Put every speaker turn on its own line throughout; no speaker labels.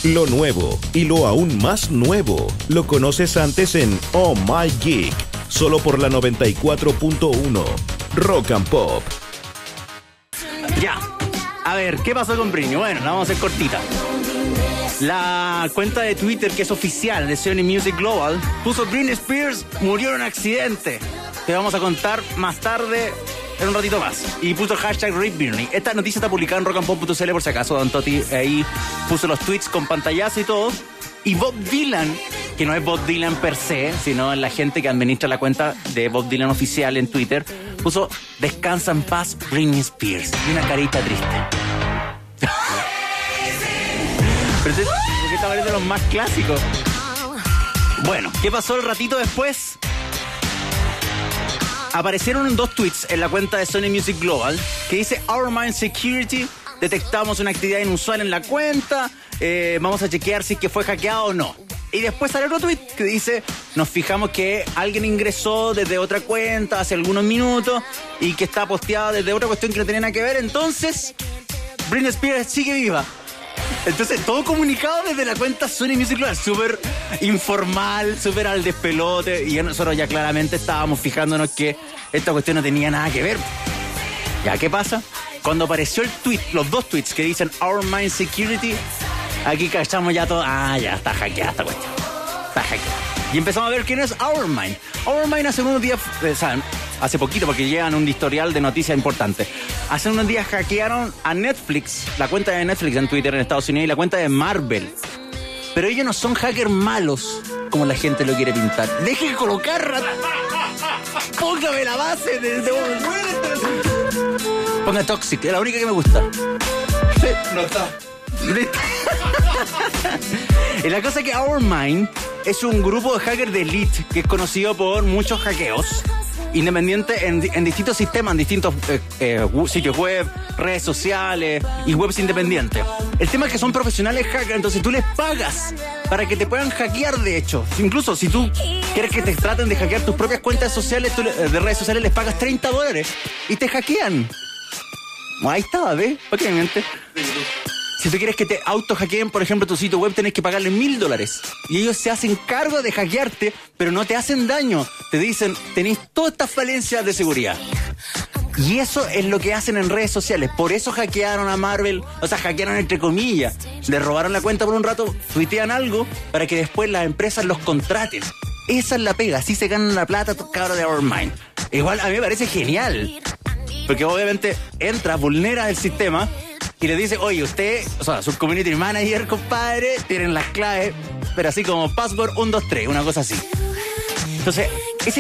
Lo nuevo y lo aún más nuevo lo conoces antes en Oh My Geek, solo por la 94.1 Rock and Pop.
Ya, a ver, ¿qué pasó con Britney? Bueno, la vamos a hacer cortita. La cuenta de Twitter, que es oficial de Sony Music Global, puso: Britney Spears murió en un accidente. Te vamos a contar más tarde, en un ratito más. Y puso hashtag Rip Britney. Esta noticia está publicada en rockandpop.cl por si acaso. Don Toti ahí puso los tweets con pantallazo y todo. Y Bob Dylan, que no es Bob Dylan per se, sino la gente que administra la cuenta de Bob Dylan oficial en Twitter, puso: descansa en paz Britney Spears. Y una carita triste. Pero porque esta es de los más clásicos. Bueno, ¿qué pasó el ratito después? Aparecieron 2 tweets en la cuenta de Sony Music Global que dice: Our Mind Security, detectamos una actividad inusual en la cuenta, vamos a chequear si es que fue hackeado o no. Y después sale otro tweet que dice: nos fijamos que alguien ingresó desde otra cuenta hace algunos minutos y que está posteada desde otra cuestión que no tenía nada que ver, entonces Britney Spears sigue viva. Entonces, todo comunicado desde la cuenta Sony Music Global, súper informal, súper al despelote, y nosotros ya claramente estábamos fijándonos que esta cuestión no tenía nada que ver. ¿Ya qué pasa? Cuando apareció el tweet, los 2 tweets que dicen Our Mind Security, aquí cachamos ya todo. Ah, ya está hackeada esta cuestión. Está hackeada. Y empezamos a ver quién es Our Mind. Our Mind hace unos días, ¿saben? Hace poquito, porque llegan un historial de noticias importantes. Hace unos días hackearon a Netflix, la cuenta de Netflix en Twitter en Estados Unidos, y la cuenta de Marvel. Pero ellos no son hackers malos, como la gente lo quiere pintar. Deje de colocar... Póngame la base de... Ponga Toxic, es la única que me gusta.
No está.
Y la cosa es que Our Mind es un grupo de hackers de elite que es conocido por muchos hackeos independientes en distintos sistemas, en distintos sitios web, redes sociales y webs independientes. El tema es que son profesionales hackers, entonces tú les pagas para que te puedan hackear, de hecho. Incluso si tú quieres que te traten de hackear tus propias cuentas sociales, de redes sociales, les pagas $30 y te hackean. Ahí está, ¿ves? Obviamente. Si tú quieres que te auto-hackeen, por ejemplo, tu sitio web, tenés que pagarle $1000. Y ellos se hacen cargo de hackearte, pero no te hacen daño. Te dicen: tenéis todas estas falencias de seguridad. Y eso es lo que hacen en redes sociales. Por eso hackearon a Marvel. O sea, hackearon entre comillas. Le robaron la cuenta por un rato, tuitean algo para que después las empresas los contraten. Esa es la pega. Así se ganan la plata, cabros de Our Mind. Igual a mí me parece genial. Porque obviamente entra, vulnera el sistema y le dice: oye, usted, o sea, su community manager, compadre, tienen las claves, pero así como password 123, una cosa así. Entonces,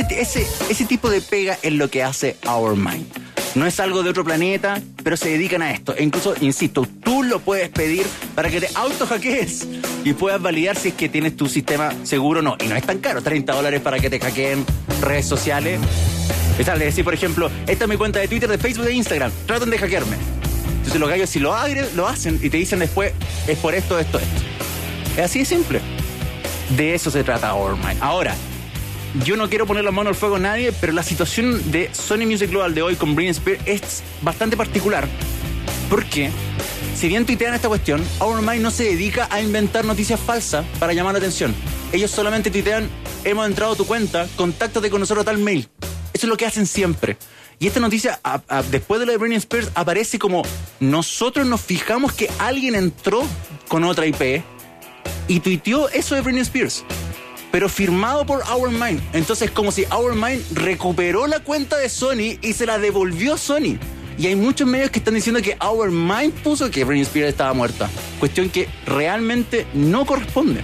ese tipo de pega es lo que hace Our Mind. No es algo de otro planeta, pero se dedican a esto. E incluso, insisto, tú lo puedes pedir para que te auto-hackees y puedas validar si es que tienes tu sistema seguro o no. Y no es tan caro, $30 para que te hackeen redes sociales. Es decir, por ejemplo, esta es mi cuenta de Twitter, de Facebook e Instagram. Tratan de hackearme. Entonces los gallos, si lo hacen y te dicen después: es por esto. Es así de simple. De eso se trata Our Mind. Ahora, yo no quiero poner la mano al fuego a nadie, pero la situación de Sony Music Global de hoy con Britney Spears es bastante particular. Porque, si bien tuitean esta cuestión, Our Mind no se dedica a inventar noticias falsas para llamar la atención. Ellos solamente tuitean: hemos entrado a tu cuenta, contáctate con nosotros a tal mail. Eso es lo que hacen siempre. Y esta noticia, después de lo de Britney Spears, aparece como: nosotros nos fijamos que alguien entró con otra IP y tuiteó eso de Britney Spears, pero firmado por Our Mind. Entonces, como si Our Mind recuperó la cuenta de Sony y se la devolvió a Sony. Y hay muchos medios que están diciendo que Our Mind puso que Britney Spears estaba muerta. Cuestión que realmente no corresponde.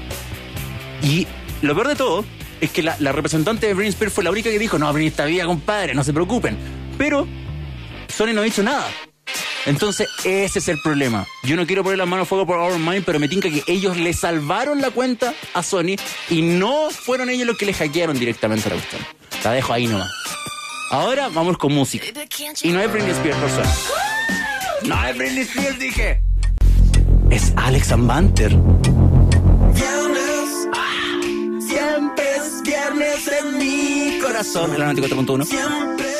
Y lo peor de todo es que la representante de Britney Spears fue la única que dijo: no, Britney está viva, compadre, no se preocupen. Pero Sony no hizo nada. Entonces, ese es el problema. Yo no quiero poner las manos al fuego por Our Mind, pero me tinca que ellos le salvaron la cuenta a Sony y no fueron ellos los que le hackearon directamente la cuestión. La dejo ahí nomás. Ahora vamos con música. Y no es Britney Spears, por suerte. No es Britney Spears, dije. Es Alex and Banter. Siempre es viernes en mi corazón. El 94.1.